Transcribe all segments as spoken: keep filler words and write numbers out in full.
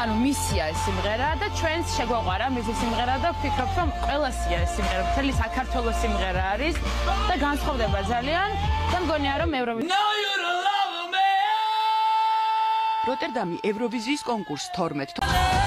ანუ მისია ეს სიმღერა და ჩვენს შეგვაყვარა მისი სიმღერა და ვფიქრობ რომ ყველასია ეს სიმღერა მთელი საქართველოს სიმღერა არის და განსხვავდება ძალიან და მგონია რომ ევროვიზია როტერდამი ევროვიზიის კონკურსს თორმეტ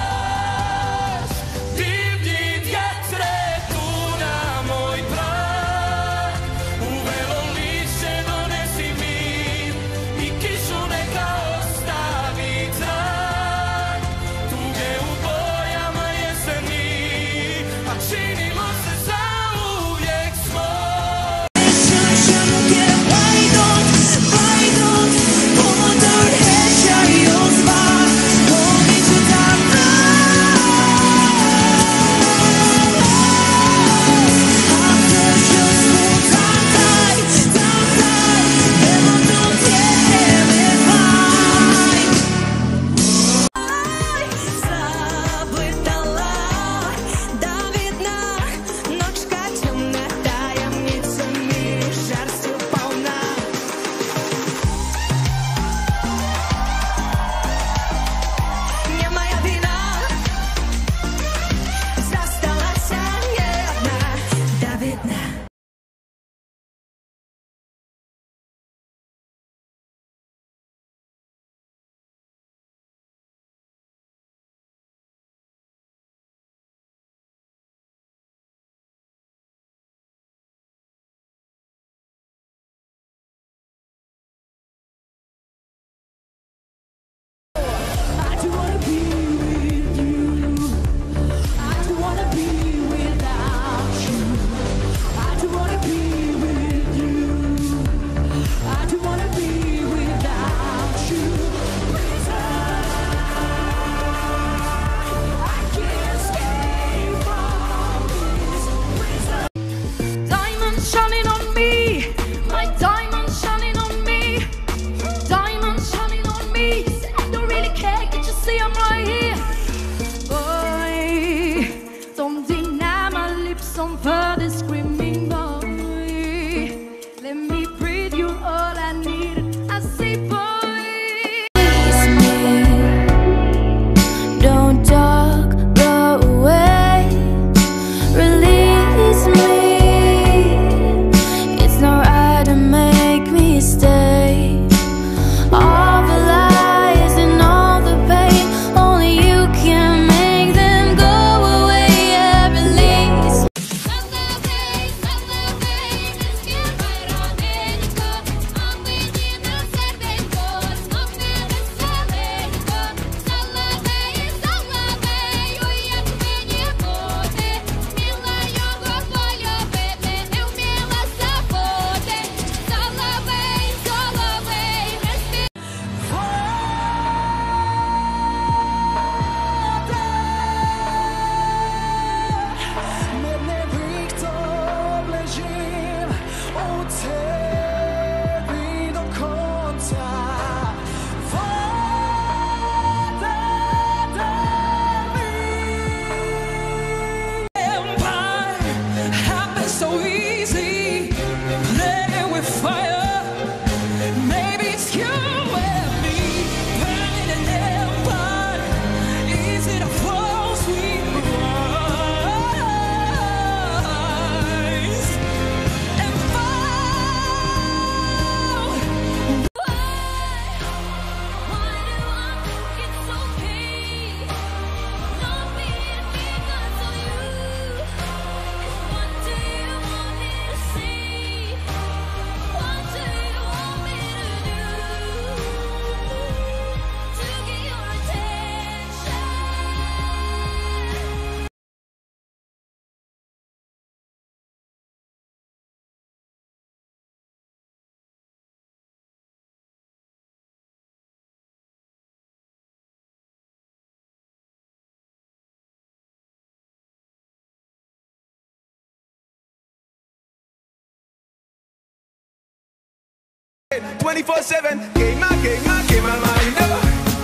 twenty-four seven, game my, game my, game my mind up.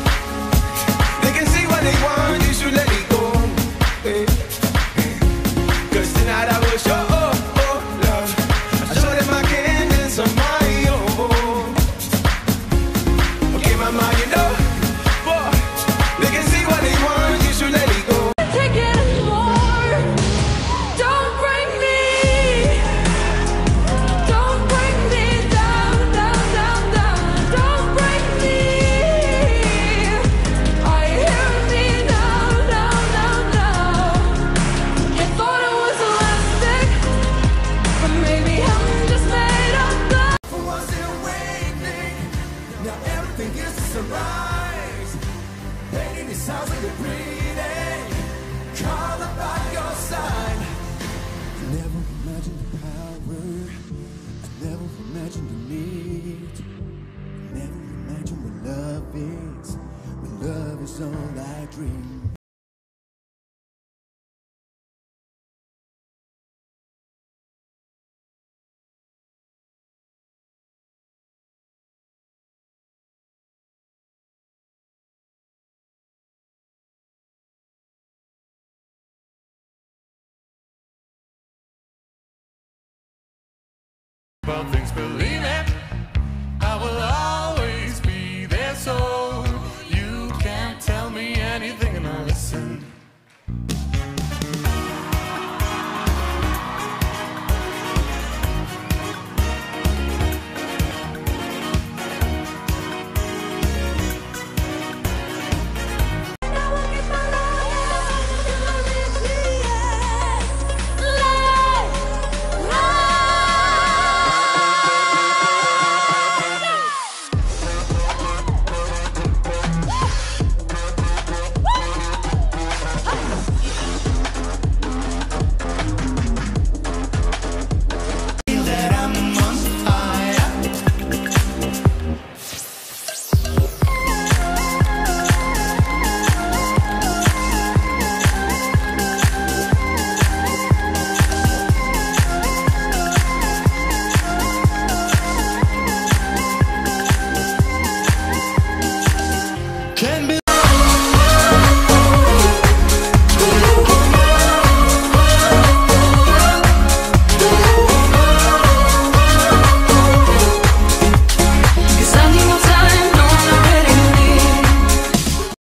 They can see what they want, you should let it go. Hey. Cause tonight I will show, oh, oh, love. I show them I can dance on my own. Okay, my mind, you know, boy, they can see what they want. think it's a sunrise. Painting this house like you're breathing. Call up by your side. I never imagined the power. I never imagined the need. I never imagined what love is. When love is all I dream. About things believing.